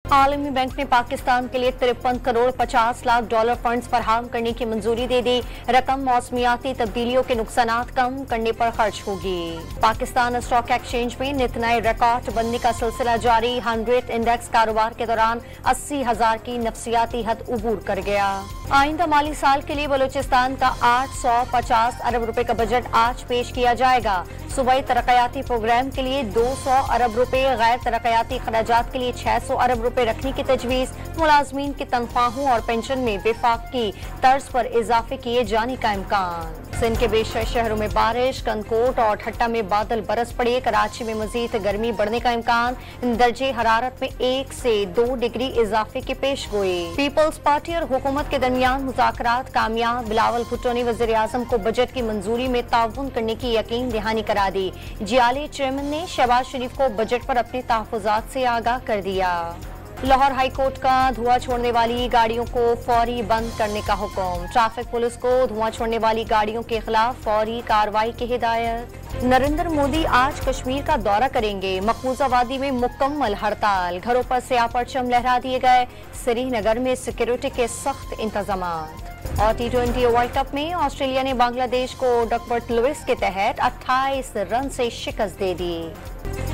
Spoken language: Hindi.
आलमी बैंक ने पाकिस्तान के लिए 53 करोड़ 50 लाख डॉलर फंड्स फराहम करने की मंजूरी दे दी। रकम मौसमियाती तब्दीलियों के नुकसानात कम करने पर खर्च होगी। पाकिस्तान स्टॉक एक्सचेंज में नित नए रिकॉर्ड बनने का सिलसिला जारी। 100 इंडेक्स कारोबार के दौरान 80,000 की नफसियाती हद उबूर कर गया। आइंदा माली साल के लिए बलूचिस्तान का 850 अरब रुपए का बजट आज पेश किया जाएगा। सूबाई तरक्याती प्रोग्राम के लिए 200 अरब रुपए, गैर तरक्याती खराजात के लिए 600 अरब रुपए रखने की तजवीज। मुलाजमीन की तनख्वाहों और पेंशन में विफाक की तर्ज पर इजाफे किए जाने का इम्कान। सिंध के बेशतर शहरों में बारिश, कनकोट और ठट्टा में बादल बरस पड़े। कराची में मजीद गर्मी बढ़ने का इम्कान। दर्जे हरारत में 1 से 2 डिग्री इजाफे की पेशगोई। पीपल्स पार्टी और हुकूमत के दरमियान मुज़ाकरात कामयाब। बिलावल भुट्टो ने वज़ीर आज़म को बजट की मंजूरी में ताउन करने की यकीन दहानी करा दी। जियाली चेयरमैन ने शहबाज शरीफ को बजट पर अपने तहफ़्फ़ुज़ात से आगाह कर दिया। लाहौर हाई कोर्ट का धुआं छोड़ने वाली गाड़ियों को फौरी बंद करने का हुक्म। ट्रैफिक पुलिस को धुआं छोड़ने वाली गाड़ियों के खिलाफ फौरी कार्रवाई की हिदायत। नरेंद्र मोदी आज कश्मीर का दौरा करेंगे। मकबूजा वादी में मुकम्मल हड़ताल। घरों पर स्याह परचम लहरा दिए गए। श्रीनगर में सिक्योरिटी के सख्त इंतजामात। और T20 वर्ल्ड कप में ऑस्ट्रेलिया ने बांग्लादेश को डकवर्थ लुइस के तहत 28 रन से शिकस्त दे दी।